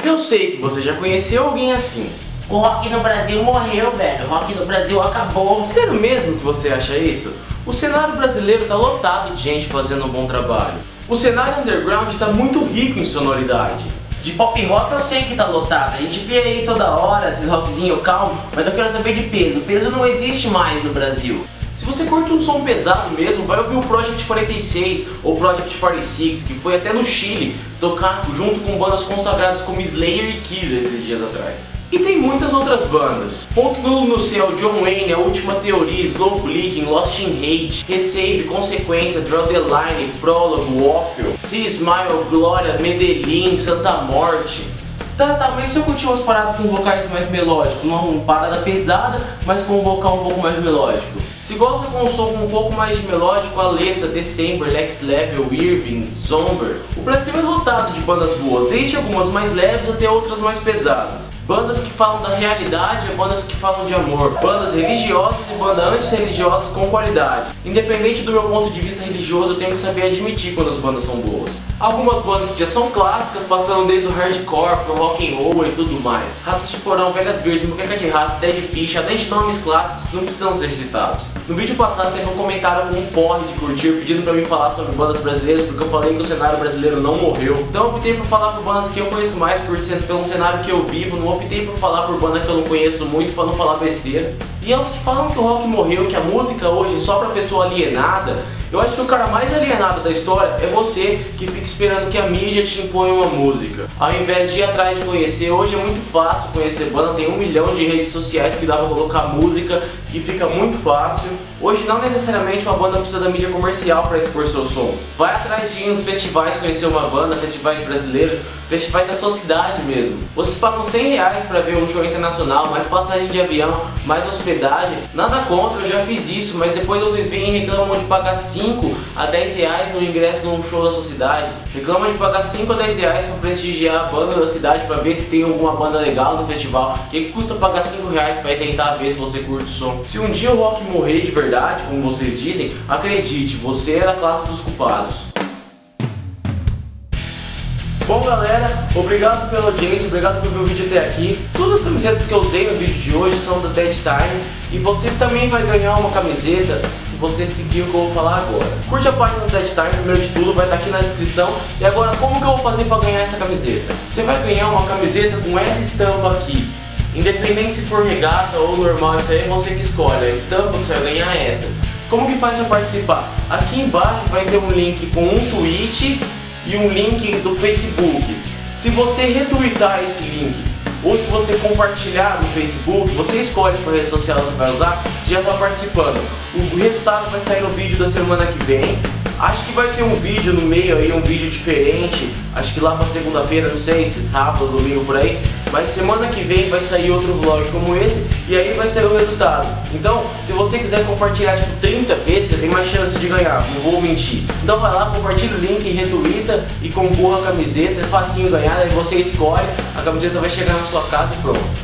Eu sei que você já conheceu alguém assim. O rock no Brasil morreu, velho. O rock no Brasil acabou. Sério mesmo que você acha isso? O cenário brasileiro tá lotado de gente fazendo um bom trabalho. O cenário underground tá muito rico em sonoridade. De pop rock eu sei que tá lotado. A gente vê aí toda hora esses rockzinho calmo, mas eu quero saber de peso. O peso não existe mais no Brasil. Se você curte um som pesado mesmo, vai ouvir o Project 46 ou Project 46, que foi até no Chile tocar junto com bandas consagradas como Slayer e Kiss esses dias atrás. E tem muitas outras bandas. Ponto no Céu, John Wayne, A Última Teoria, Slow Bleeding, Lost in Hate, Resave, Consequência, Draw the Line, Prólogo, Waffle, See Smile, Glória, Medellín, Santa Morte. Tá, mas se eu curtir umas paradas com vocais mais melódicos, uma parada pesada, mas com um vocal um pouco mais melódico. Se gosta com um som um pouco mais melódico, Alessa, December, Next Level, Irving, Zomber. O Brasil é lotado de bandas boas, desde algumas mais leves até outras mais pesadas. Bandas que falam da realidade e bandas que falam de amor. Bandas religiosas e bandas antirreligiosas com qualidade. Independente do meu ponto de vista religioso, eu tenho que saber admitir quando as bandas são boas. Algumas bandas que já são clássicas, passando desde o hardcore pro rock and roll e tudo mais. Ratos de Porão, Velhas Virgens, Moqueca de Rato, Dead Fish, além de nomes clássicos que não precisam ser citados. No vídeo passado teve um comentário com um porre de curtir pedindo pra mim falar sobre bandas brasileiras, porque eu falei que o cenário brasileiro não morreu. Então eu optei por falar por bandas que eu conheço mais pelo cenário que eu vivo. Não optei por falar por banda que eu não conheço muito pra não falar besteira. E aos que falam que o rock morreu, que a música hoje é só pra pessoa alienada, eu acho que o cara mais alienado da história é você que fica esperando que a mídia te imponha uma música. Ao invés de ir atrás de conhecer, hoje é muito fácil conhecer banda, tem 1 milhão de redes sociais que dá pra colocar música e fica muito fácil. Hoje não necessariamente uma banda precisa da mídia comercial para expor seu som. Vai atrás de ir nos festivais conhecer uma banda, festivais brasileiros, festivais da sua cidade mesmo. Vocês pagam R$100 para ver um show internacional, mais passagem de avião, mais hospedagem. Nada contra, eu já fiz isso, mas depois vocês vêm e reclamam de pagar 5 a 10 reais no ingresso num show da sua cidade. Reclamam de pagar 5 a 10 reais para prestigiar a banda da cidade, para ver se tem alguma banda legal no festival. Que custa pagar 5 reais para ir tentar ver se você curte o som. Se um dia o rock morrer de verdade, como vocês dizem, acredite, você é da classe dos culpados. Bom galera, obrigado pela audiência, obrigado por ver o vídeo até aqui. Todas as camisetas que eu usei no vídeo de hoje são da Dead Time. E você também vai ganhar uma camiseta se você seguir o que eu vou falar agora. Curte a página do Dead Time, primeiro de tudo, vai estar aqui na descrição. E agora, como que eu vou fazer para ganhar essa camiseta? Você vai ganhar uma camiseta com essa estampa aqui. Independente se for regata ou normal, isso aí é você que escolhe. A estampa que você vai ganhar é essa. Como que faz para participar? Aqui embaixo vai ter um link com um tweet e um link do Facebook. Se você retweetar esse link ou se você compartilhar no Facebook, você escolhe qual rede social você vai usar, você já está participando. O resultado vai sair no vídeo da semana que vem. Acho que vai ter um vídeo no meio aí, um vídeo diferente. Acho que lá pra segunda-feira, não sei se sábado ou domingo por aí. Mas semana que vem vai sair outro vlog como esse e aí vai sair o resultado. Então, se você quiser compartilhar tipo 30 vezes, você tem mais chance de ganhar, não vou mentir. Então vai lá, compartilha o link, retuita e concorra a camiseta, é facinho ganhar, aí você escolhe, a camiseta vai chegar na sua casa e pronto.